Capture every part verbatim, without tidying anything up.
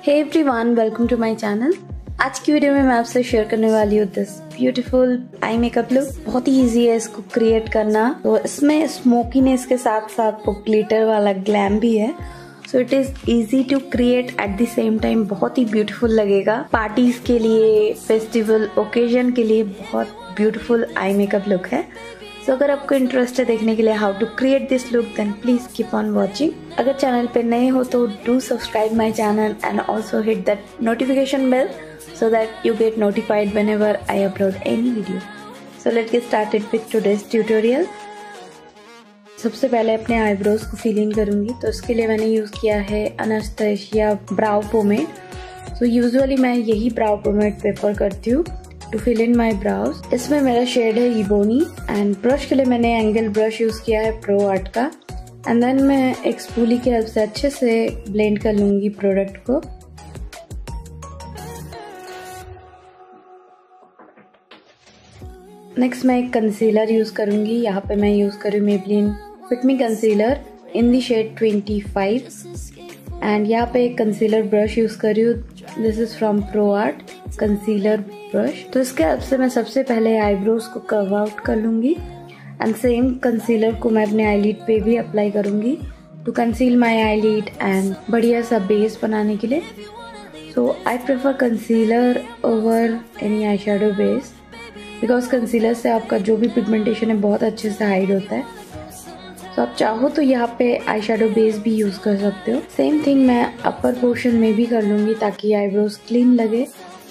Hey everyone, welcome to my channel. आज की video में मैं आपसे शेयर करने वाली हूँ this beautiful eye makeup look. बहुत ही इजी है इसको क्रिएट करना। तो इसमें स्मोकीनेस के साथ साथ वो ग्लिटर वाला ग्लैम भी है। So it is easy to create at the same time. बहुत ही ब्यूटीफुल लगेगा पार्टीज के लिए, फेस्टिवल ओकेजन के लिए बहुत ब्यूटीफुल आई मेकअप लुक है। सो so, अगर आपको इंटरेस्ट है देखने के लिए how to create this look, then please keep on watching. अगर चैनल पे नए हो तो do subscribe my channel and also hit that notification bell so that you get notified whenever I upload any video. So let's get started with today's tutorial. सबसे पहले अपने eyebrows को fill in करूंगी, तो इसके लिए मैंने यूज किया है अनास्टेशिया ब्राउ पोमेड। सो यूजुअली मैं यही ब्राउ पोमेड प्रेफर करती हूँ to fill in my brows. इसमें मेरा शेड है इबोनी एंड ब्रश के लिए मैंने एंगल ब्रश यूज किया है प्रो आर्ट का। एंड देन मैं एक स्पूली की हेल्प से अच्छे से ब्लेंड कर लूंगी प्रोडक्ट को। नेक्स्ट मैं एक कंसीलर यूज करूंगी। यहाँ पे मैं यूज करूँ Maybelline Fit Me concealer in the shade twenty five. And यहाँ पे एक कंसीलर ब्रश यूज कर रही हूँ। This is from Pro Art concealer brush. तो इसके हेल्प से मैं सबसे पहले आईब्रोज को कर्व आउट कर लूंगी एंड सेम कंसीलर को मैं अपने आईलिड पे भी अप्लाई करूंगी to conceal my eyelid and बढ़िया सा बेस बनाने के लिए। So I prefer concealer over any eye shadow base because concealer से आपका जो भी पिगमेंटेशन है बहुत अच्छे से हाइड होता है। तो आप चाहो तो यहाँ पे आई शेडो बेस भी यूज कर सकते हो। सेम थिंग मैं अपर पोर्शन में भी कर लूंगी ताकि आईब्रोज क्लीन लगे।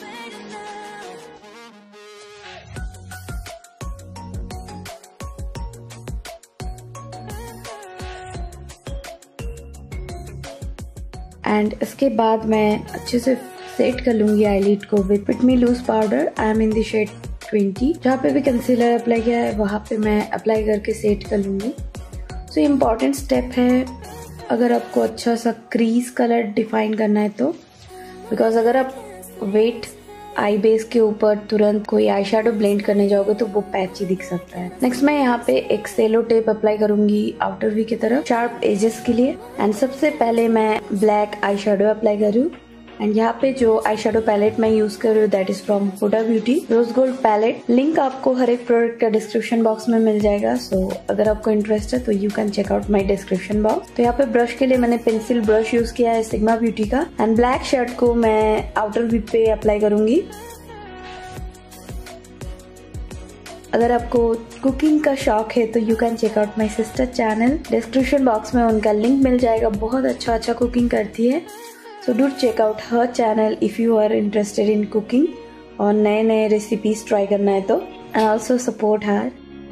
एंड इसके बाद मैं अच्छे से सेट कर लूंगी आईलिड को with Fit Me loose powder. I am in the shade twenty. जहाँ पे भी कंसीलर अप्लाई किया है वहाँ पे मैं अप्लाई करके सेट कर लूंगी। सो so, इम्पॉर्टेंट स्टेप है अगर आपको अच्छा सा क्रीज कलर डिफाइन करना है तो, बिकॉज अगर आप वेट आई बेस के ऊपर तुरंत कोई आई शेडो ब्लेंड करने जाओगे तो वो पैची दिख सकता है। नेक्स्ट मैं यहाँ पे एक सेलो टेप अप्लाई करूंगी आउटर वी की तरफ शार्प एजेस के लिए। एंड सबसे पहले मैं ब्लैक आई शेडो अप्लाई करूँ। एंड यहाँ पे जो आई शेडो पैलेट मैं यूज कर रही हूँ that is from Huda Beauty Rose Gold palette. Link आपको हर एक प्रोडक्ट का डिस्क्रिप्शन बॉक्स में मिल जाएगा। सो so, अगर आपको इंटरेस्ट है तो you can check out my description box. तो यहाँ पे ब्रश के लिए मैंने पेंसिल ब्रश यूज किया है सिग्मा ब्यूटी का। एंड ब्लैक शेड को मैं आउटर वी पे अप्लाई करूंगी। अगर आपको कुकिंग का शौक है तो you can check out my sister channel. Description box में उनका लिंक मिल जाएगा। बहुत अच्छा अच्छा कुकिंग करती है। So do check out her channel if you are interested in cooking और नए नए रेसिपीज ट्राई करना है तो, and also support her.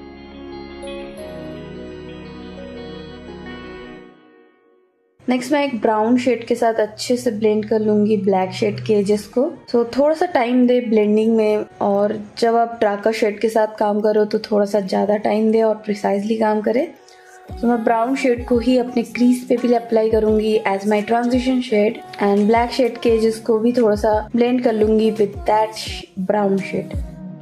Next मैं एक ब्राउन शेड के साथ अच्छे से ब्लेंड कर लूंगी ब्लैक शेड के एजेस को। सो so, थोड़ा सा टाइम दे ब्लेंडिंग में, और जब आप डार्कर शेड के साथ काम करो तो थोड़ा सा ज्यादा टाइम दे और प्रिसाइजली काम करे। तो मैं ब्राउन शेड को ही अपने क्रीज पे भी अप्लाई करूंगी as my transition shade. And black shade के एजेस को भी थोड़ा सा ब्लेंड कर लूंगी with that brown shade.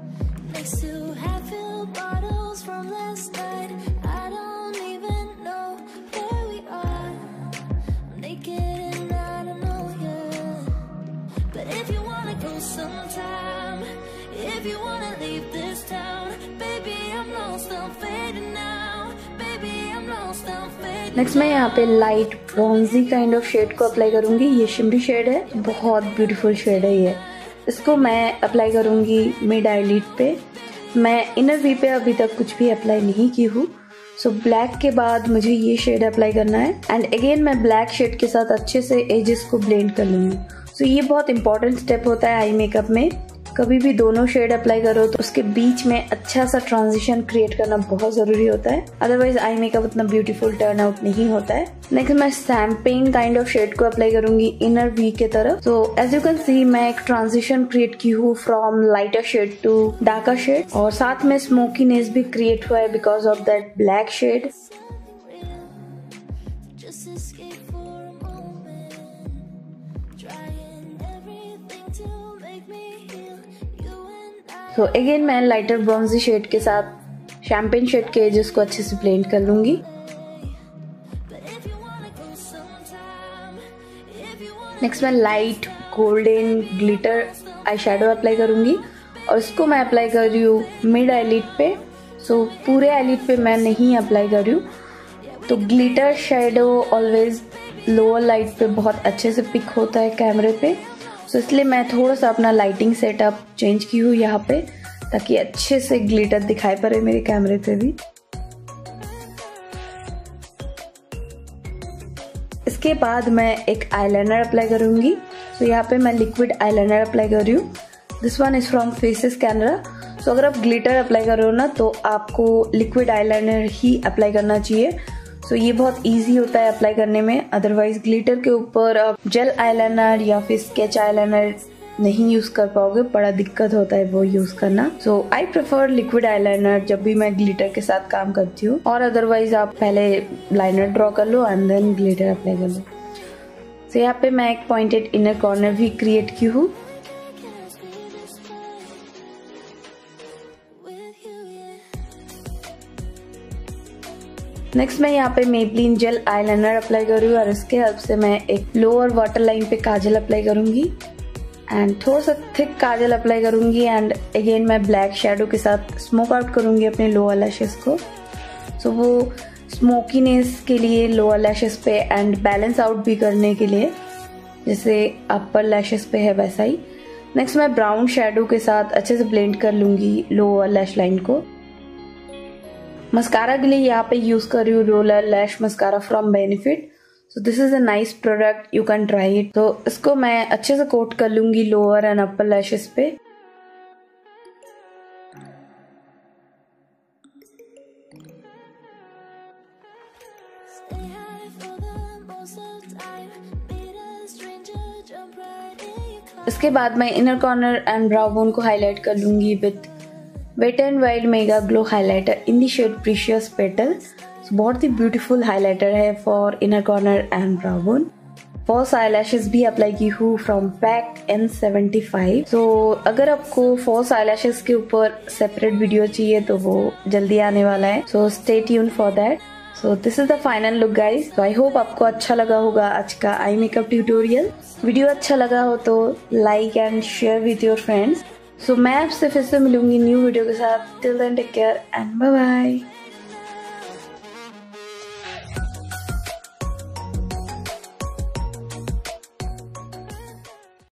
Next मैं यहाँ पे light bronzy kind of shade को अप्लाई करूंगी। ये शिमरी शेड है, बहुत ब्यूटीफुल शेड है ये। इसको मैं अप्लाई करूंगी मिड आईलिड पे। मैं इनर वी पे अभी तक कुछ भी अप्लाई नहीं की हूँ। सो ब्लैक के बाद मुझे ये शेड अप्लाई करना है। एंड अगेन मैं ब्लैक शेड के साथ अच्छे से एजेस को ब्लेंड कर लूंगी। सो ये बहुत इंपॉर्टेंट स्टेप होता है आई मेकअप में। कभी भी दोनों शेड अप्लाई करो तो उसके बीच में अच्छा सा ट्रांजिशन क्रिएट करना बहुत जरूरी होता है, अदरवाइज आई मेकअप उतना ब्यूटीफुल टर्न आउट नहीं होता है। नेक्स्ट मैं शैम्पेन काइंड ऑफ शेड को अप्लाई करूंगी इनर वी के तरफ। तो एज यू कैन सी मैं एक ट्रांजिशन क्रिएट की हूँ from lighter shade to darker shade, और साथ में स्मोकीनेस भी क्रिएट हुआ है because of that black shade. तो अगेन मैं लाइटर ब्रॉन्जी शेड के साथ शैम्पेन शेड के एजेस को अच्छे से ब्लेंड कर लूंगी। नेक्स्ट मैं light golden glitter eye shadow apply करूँगी और इसको मैं अप्लाई कर रही हूँ मिड आईलिड पे। सो so, पूरे आईलिड पे मैं नहीं अप्लाई कर रही हूँ। तो glitter shadow always lower light पे बहुत अच्छे से पिक होता है कैमरे पे। सो so, इसलिए मैं थोड़ा सा अपना लाइटिंग सेटअप चेंज की हूँ यहाँ पे, ताकि अच्छे से ग्लिटर दिखाई पड़े मेरे कैमरे पे भी। इसके बाद मैं एक आईलाइनर अप्लाई करूंगी। तो यहाँ पे मैं लिक्विड आईलाइनर अप्लाई कर रही हूँ। This one is from Faces Canada. So अगर आप ग्लिटर अप्लाई कर रहे हो ना तो आपको लिक्विड आईलाइनर ही अप्लाई करना चाहिए। सो so, ये बहुत इजी होता है अप्लाई करने में। अदरवाइज ग्लिटर के ऊपर आप जेल आईलाइनर या फिर स्केच आईलाइनर नहीं यूज कर पाओगे, बड़ा दिक्कत होता है वो यूज करना। So I prefer liquid eyeliner जब भी मैं ग्लिटर के साथ काम करती हूँ। और अदरवाइज आप पहले लाइनर ड्रॉ कर लो एंड देन ग्लिटर अप्लाई कर लो। सो so, यहाँ पे मैं एक पॉइंटेड इनर कॉर्नर भी क्रिएट की हूँ। नेक्स्ट मैं यहाँ पे मेबलिन जेल आईलाइनर अप्लाई कर रही हूँ और इसके हेल्प से मैं एक लोअर वाटर लाइन पे काजल अप्लाई करूंगी एंड थोड़ा सा थिक काजल अप्लाई करूंगी। एंड अगेन मैं ब्लैक शेडो के साथ स्मोक आउट करूंगी अपने लोअर लैशेस को। सो so, वो स्मोकीनेस के लिए लोअर लैशेस पे एंड बैलेंस आउट भी करने के लिए जैसे अपर लैशेस पे है वैसा ही। नेक्स्ट मैं ब्राउन शेडो के साथ अच्छे से ब्लेंड कर लूंगी लोअर लैश लाइन को। मस्कारा के लिए यहाँ पे यूज कर रही हूँ Roller Lash mascara from Benefit. So this is a nice product, you can try it. तो इसको मैं अच्छे से कोट कर लूंगी लोअर एंड अपर लैशेस पे। इसके बाद मैं inner corner and brow bone को हाईलाइट कर लूंगी with Wet and Wild mega glow highlighter in the shade Precious Petal. बहुत ही ब्यूटीफुल हाइलाइटर है for inner corner and brow bone. False eyelashes भी अप्लाई की हूँ from pack N seventy five. So अगर आपको फॉल्स आईलैशेस के ऊपर सेपरेट वीडियो चाहिए तो वो जल्दी आने वाला है। So stay tune for that. So this is the final look guys. So I hope आपको अच्छा लगा होगा आज का आई मेकअप ट्यूटोरियल। वीडियो अच्छा लगा हो तो like and share with your friends. So मैं आपसे फिर से मिलूंगी न्यू वीडियो के साथ। Till then take care and bye bye.